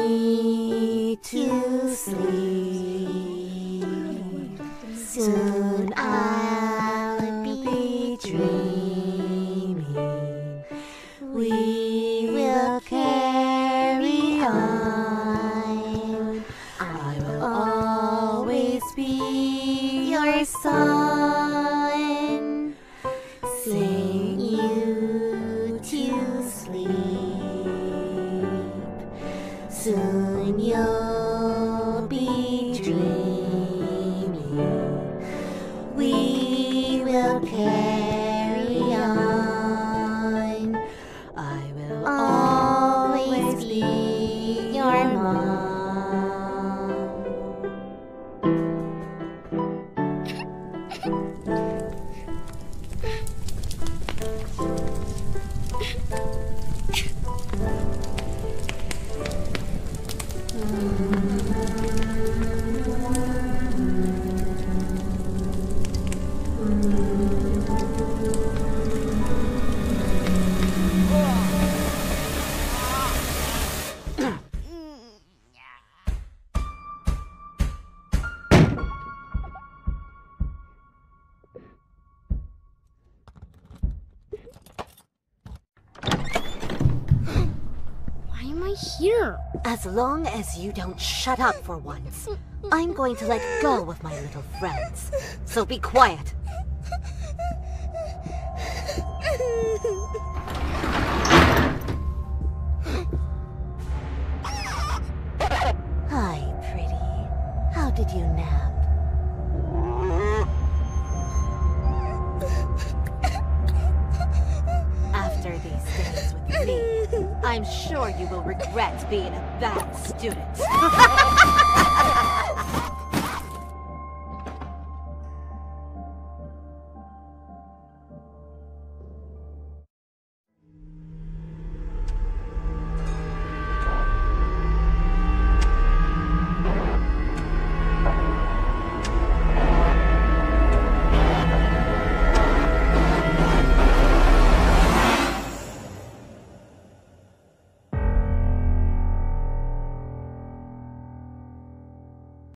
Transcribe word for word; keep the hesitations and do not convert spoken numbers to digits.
me to sleep. Soon I'll be dreaming. We will carry on. I will always be your son. Sing you to sleep. Soon you'll be dreaming. We will carry on. I will always be your mom. Here. As long as you don't shut up for once, I'm going to let go of my little friends. So be quiet. Hi, pretty. How did you nap? After these days with me, I'm sure you will regret being a bad student.